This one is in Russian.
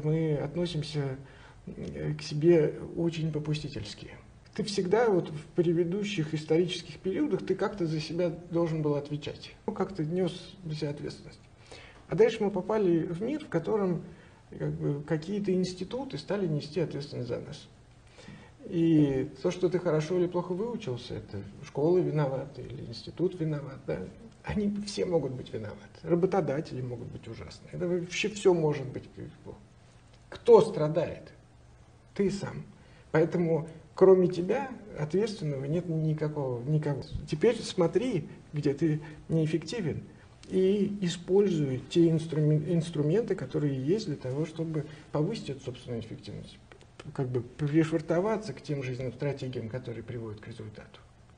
мы относимся к себе очень попустительски. Ты всегда вот в предыдущих исторических периодах ты как-то за себя должен был отвечать. Ну, как-то нес на себя ответственность. А дальше мы попали в мир, в котором как бы, какие-то институты стали нести ответственность за нас. И то, что ты хорошо или плохо выучился, это школа виновата или институт виноват. Да? Они все могут быть виноваты. Работодатели могут быть ужасны. Это вообще все может быть плохо. Кто страдает? Ты сам. Поэтому кроме тебя ответственного нет никакого. Теперь смотри, где ты неэффективен, и используй те инструменты, которые есть для того, чтобы повысить эту собственную эффективность. Как бы пришвартоваться к тем жизненным стратегиям, которые приводят к результату.